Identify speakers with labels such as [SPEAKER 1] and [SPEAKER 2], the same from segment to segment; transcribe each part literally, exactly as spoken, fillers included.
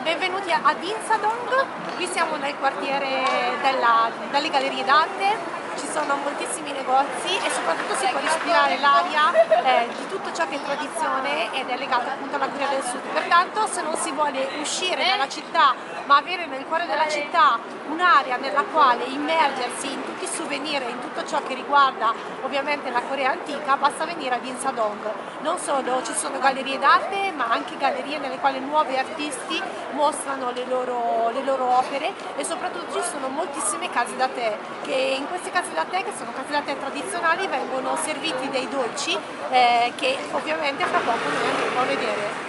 [SPEAKER 1] Benvenuti ad Insadong, qui siamo nel quartiere della, delle Gallerie d'Arte, ci sono moltissimi negozi e soprattutto si può respirare l'aria eh, di tutto ciò che è tradizione ed è legato appunto alla Corea del Sud. Pertanto se non si vuole uscire dalla città ma avere nel cuore della città un'area nella quale immergersi in tutti i souvenir e in tutto ciò che riguarda ovviamente la Corea antica, basta venire ad Insadong. Non solo ci sono gallerie d'arte ma anche gallerie nelle quali nuovi artisti mostrano le loro, le loro opere e soprattutto ci sono moltissime case da tè che in queste case da tè, che sono case da tè tradizionali, vengono serviti dei dolci eh, che ovviamente fra poco noi andremo a vedere.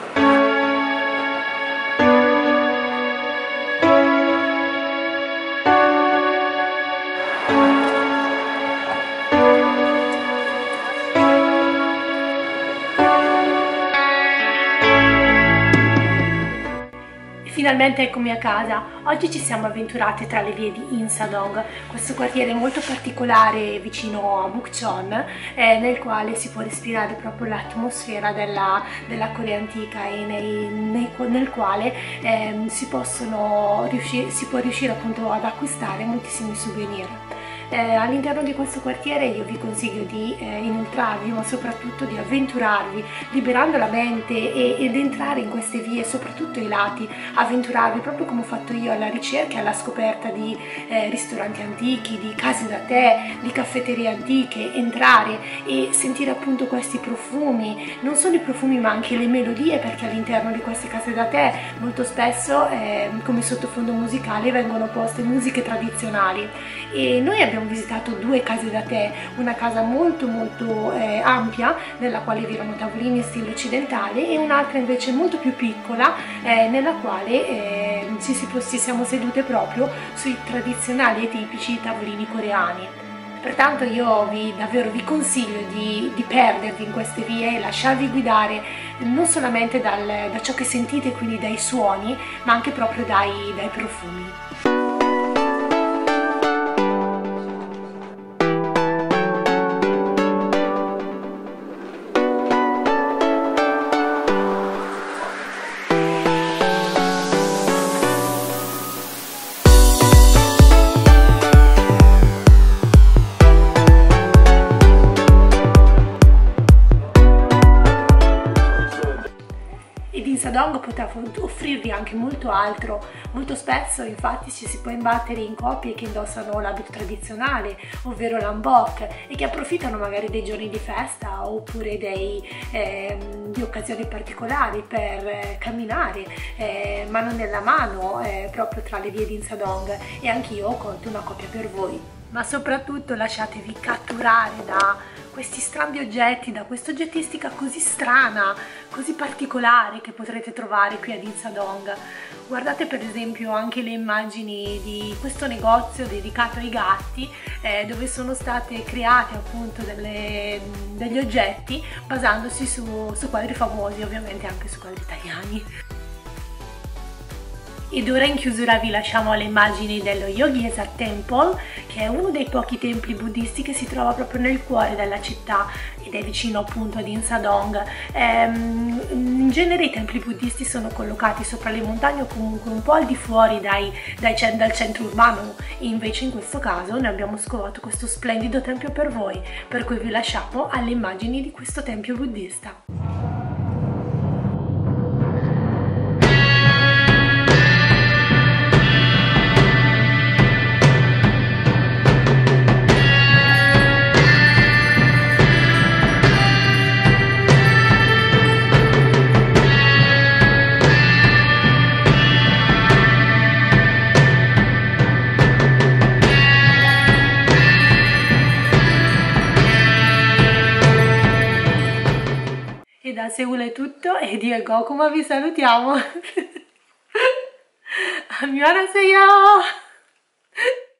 [SPEAKER 1] Finalmente eccomi a casa. Oggi ci siamo avventurate tra le vie di Insadong, questo quartiere molto particolare vicino a Bukchon, eh, nel quale si può respirare proprio l'atmosfera della, della Corea antica e nei, nei, nel quale eh, si, possono riuscire, si può riuscire appunto ad acquistare moltissimi souvenir. Eh, all'interno di questo quartiere io vi consiglio di eh, inoltrarvi, ma soprattutto di avventurarvi, liberando la mente e, ed entrare in queste vie, soprattutto ai lati, avventurarvi proprio come ho fatto io alla ricerca e alla scoperta di eh, ristoranti antichi, di case da tè, di caffetterie antiche, entrare e sentire appunto questi profumi, non solo i profumi ma anche le melodie, perché all'interno di queste case da tè molto spesso eh, come sottofondo musicale vengono poste musiche tradizionali e noi abbiamo visitato due case da tè, una casa molto molto eh, ampia nella quale vi erano tavolini in stile occidentale e un'altra invece molto più piccola eh, nella quale eh, ci, si, ci siamo sedute proprio sui tradizionali e tipici tavolini coreani. Pertanto io vi, davvero vi consiglio di, di perdervi in queste vie e lasciarvi guidare non solamente dal, da ciò che sentite, quindi dai suoni, ma anche proprio dai, dai profumi. Insadong potrà offrirvi anche molto altro. Molto spesso infatti ci si può imbattere in coppie che indossano l'abito tradizionale, ovvero l'hanbok, e che approfittano magari dei giorni di festa oppure dei, eh, di occasioni particolari per eh, camminare eh, mano nella mano eh, proprio tra le vie di Insadong, e anch'io ho colto una coppia per voi. Ma soprattutto lasciatevi catturare da questi strambi oggetti, da questa oggettistica così strana, così particolare che potrete trovare qui ad Insadong. Guardate per esempio anche le immagini di questo negozio dedicato ai gatti, eh, dove sono state create appunto delle, degli oggetti basandosi su, su quadri famosi, ovviamente anche su quadri italiani. Ed ora in chiusura vi lasciamo alle immagini dello Yogye-sa Temple, che è uno dei pochi templi buddisti che si trova proprio nel cuore della città ed è vicino appunto ad Insadong. Ehm, in genere i templi buddisti sono collocati sopra le montagne o comunque un po' al di fuori dai, dai, dal centro urbano, e invece in questo caso noi abbiamo scovato questo splendido tempio per voi, per cui vi lasciamo alle immagini di questo tempio buddista. E da Seul è tutto ed io e Gokuma vi salutiamo. 안녕하세요.